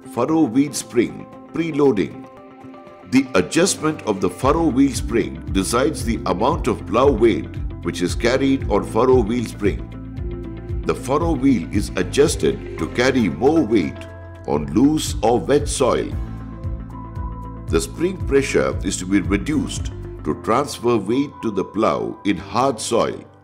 furrow wheel spring preloading. The adjustment of the furrow wheel spring decides the amount of plough weight which is carried on furrow wheel spring. The furrow wheel is adjusted to carry more weight on loose or wet soil. The spring pressure is to be reduced to transfer weight to the plough in hard soil